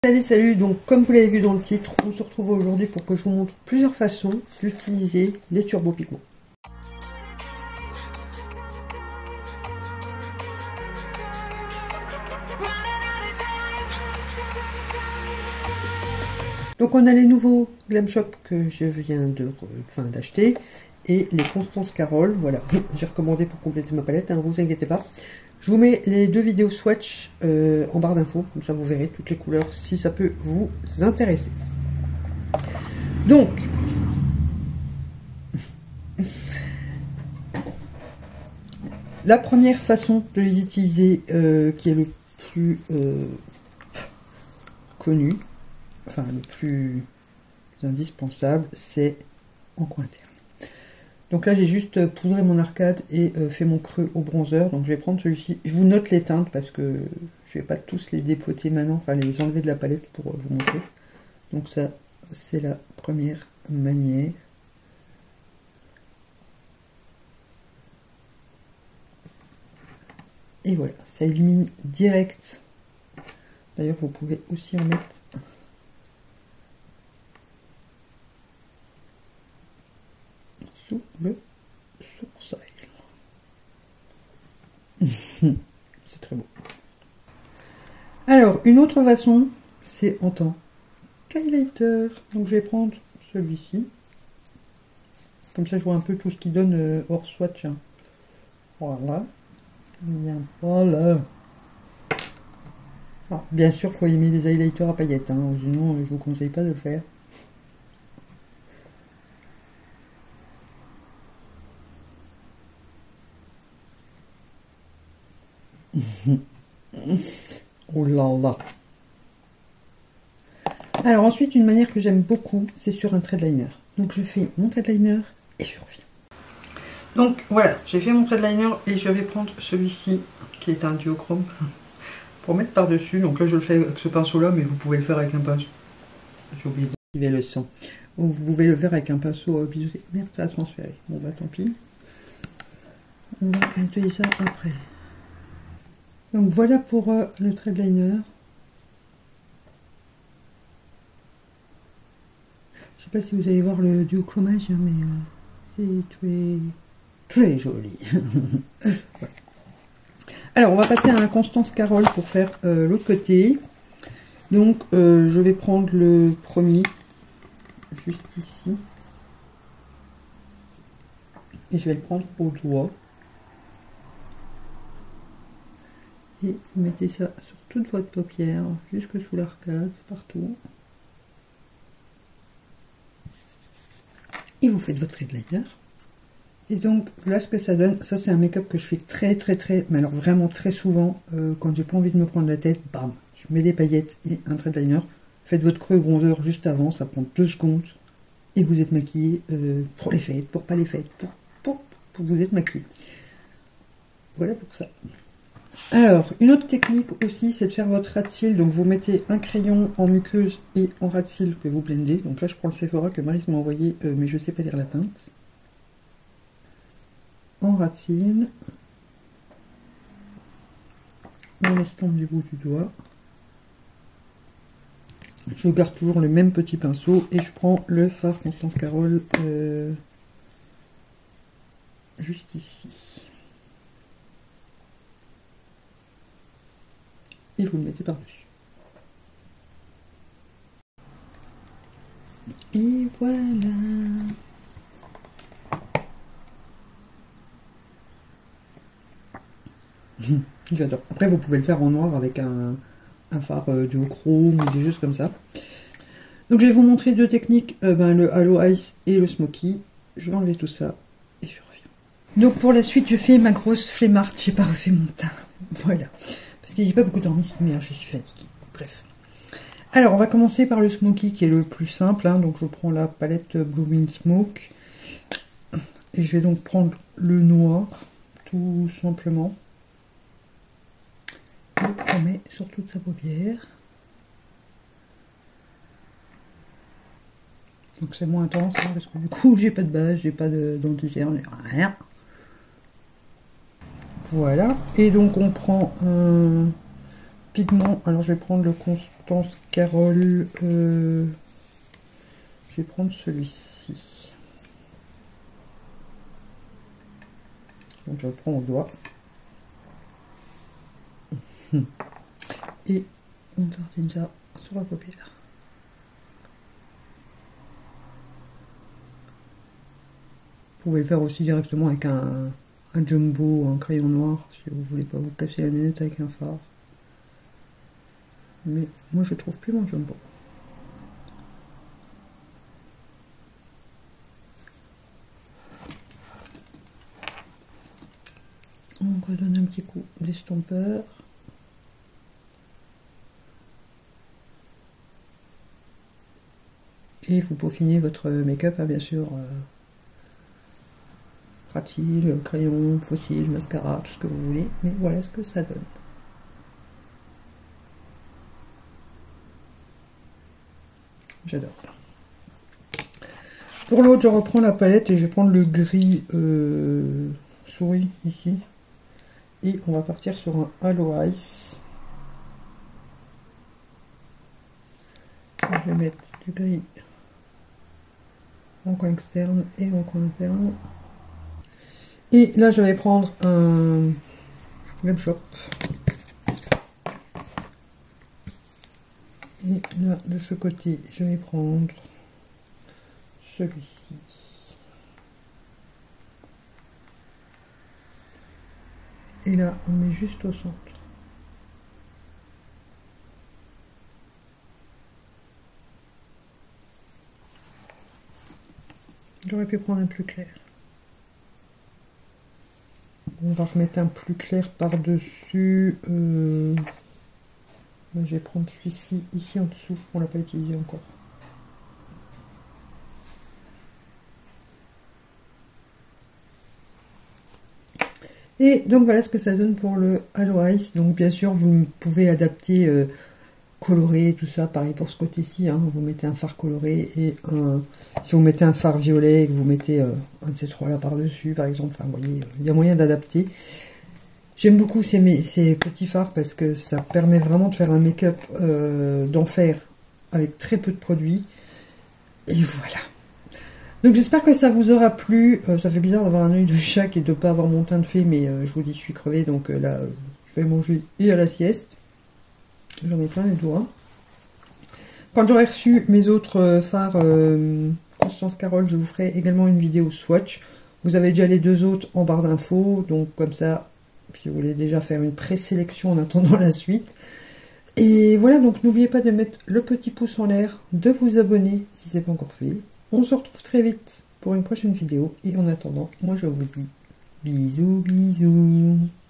Salut, donc comme vous l'avez vu dans le titre, on se retrouve aujourd'hui pour que je vous montre plusieurs façons d'utiliser les turbopigments. Donc on a les nouveaux Glam Shop que je viens d'acheter et les Constance Carole, voilà, j'ai recommandé pour compléter ma palette, hein, vous inquiétez pas. Je vous mets les deux vidéos swatch en barre d'infos, comme ça vous verrez toutes les couleurs si ça peut vous intéresser. Donc, la première façon de les utiliser, qui est le plus connu, enfin le plus indispensable, c'est en coin interne. Donc là j'ai juste poudré mon arcade et fait mon creux au bronzer. Donc je vais prendre celui-ci. Je vous note les teintes parce que je vais pas tous les dépoter maintenant, enfin les enlever de la palette pour vous montrer. Donc ça c'est la première manière. Et voilà, ça illumine direct. D'ailleurs vous pouvez aussi en mettre sous le sourcil. C'est très beau. Alors, une autre façon, c'est en tant qu'highlighter. Donc, je vais prendre celui-ci. Comme ça, je vois un peu tout ce qui donne hors swatch. Hein. Voilà. Voilà. Alors, bien sûr, il faut aimer les highlighters à paillettes. Hein. Sinon, je vous conseille pas de le faire. Oh là là. Alors ensuite, une manière que j'aime beaucoup, c'est sur un trait liner. Donc je fais mon trait liner et je reviens. Donc voilà, j'ai fait mon trait liner et je vais prendre celui-ci qui est un duochrome pour mettre par-dessus. Donc là je le fais avec ce pinceau là, mais vous pouvez le faire avec un pinceau. J'ai oublié d'activer le sang. Ou vous pouvez le faire avec un pinceau biseauté. Merde, ça a transféré. Bon bah tant pis. On va nettoyer ça après. Donc voilà pour le trait liner. Je sais pas si vous allez voir le duochromage, hein, mais c'est très joli. Voilà. Alors on va passer à un Constance Carole pour faire l'autre côté. Donc je vais prendre le premier, juste ici. Et je vais le prendre au doigt. Et vous mettez ça sur toute votre paupière, jusque sous l'arcade, partout. Et vous faites votre eyeliner. Et donc là ce que ça donne, ça c'est un make-up que je fais très, mais alors vraiment très souvent, quand j'ai pas envie de me prendre la tête, bam, je mets des paillettes et un trait de liner. Faites votre creux bronzer juste avant, ça prend 2 secondes. Et vous êtes maquillé pour les fêtes, pour pas les fêtes, pour vous êtes maquillé. Voilà pour ça. Alors, une autre technique aussi, c'est de faire votre ras de cils. Donc, vous mettez un crayon en muqueuse et en ras de cils que vous blendez. Donc là, je prends le Sephora que Maryse m'a envoyé, mais je ne sais pas lire la teinte. En ras de cils. On estompe du bout du doigt. Je garde toujours le même petit pinceau et je prends le fard Constance Carole juste ici. Et vous le mettez par-dessus. Et voilà. J'adore. Après, vous pouvez le faire en noir avec un fard duochrome ou des choses comme ça. Donc, je vais vous montrer deux techniques, le Halo Ice et le Smoky. Je vais enlever tout ça et je reviens. Donc, pour la suite, je fais ma grosse flemmarde. J'ai pas refait mon teint. Voilà. Parce que j'ai pas beaucoup dormi cette nuit, je suis fatiguée. Bref. Alors, on va commencer par le Smoky qui est le plus simple. Hein. Donc, je prends la palette Blooming Smoke. Et je vais donc prendre le noir, tout simplement. Et on met sur toute sa paupière. Donc, c'est moins intense, hein, parce que du coup, j'ai pas de base, j'ai pas d'anti-cerne, rien. Voilà, et donc on prend pigment. Alors je vais prendre le Constance Carole. Je vais prendre celui-ci. Donc je le prends au doigt. Et on tartine ça sur la paupière. Vous pouvez le faire aussi directement avec un jumbo ou un crayon noir si vous voulez pas vous casser la lunette avec un fard. Mais moi je trouve plus mon jumbo. On redonne un petit coup d'estompeur. Et vous peaufinez votre make-up, hein, bien sûr. Pratil, crayon, fossile, mascara, tout ce que vous voulez. Mais voilà ce que ça donne. J'adore. Pour l'autre, je reprends la palette et je vais prendre le gris souris ici. Et on va partir sur un Halo Ice. Je vais mettre du gris en coin externe et en coin interne. Et là, je vais prendre un Glam Shop. Et là, de ce côté, je vais prendre celui-ci. Et là, on met juste au centre. J'aurais pu prendre un plus clair. On va remettre un plus clair par-dessus. Je vais prendre celui-ci, ici en dessous. On ne l'a pas utilisé encore. Et donc voilà ce que ça donne pour le Halo Ice. Donc bien sûr, vous pouvez adapter, colorer, tout ça. Pareil pour ce côté-ci, hein. Vous mettez un fard coloré et si vous mettez un fard violet et que vous mettez un de ces trois là par-dessus, par exemple. Enfin, vous voyez, il y a moyen d'adapter. J'aime beaucoup ces petits fards parce que ça permet vraiment de faire un make-up d'enfer avec très peu de produits. Et voilà. Donc j'espère que ça vous aura plu. Ça fait bizarre d'avoir un œil de chat et de ne pas avoir mon teint de fée, mais je vous dis, je suis crevée, donc là, je vais manger et à la sieste. J'en ai plein les doigts. Quand j'aurai reçu mes autres fards Constance Carole, je vous ferai également une vidéo swatch. Vous avez déjà les deux autres en barre d'infos, donc comme ça, si vous voulez déjà faire une présélection en attendant la suite. Et voilà, donc n'oubliez pas de mettre le petit pouce en l'air, de vous abonner si ce n'est pas encore fait. On se retrouve très vite pour une prochaine vidéo. Et en attendant, moi je vous dis bisous, bisous.